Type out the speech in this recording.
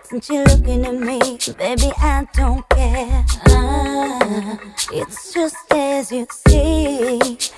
Since you're looking at me, baby, I don't care. It's just as you see.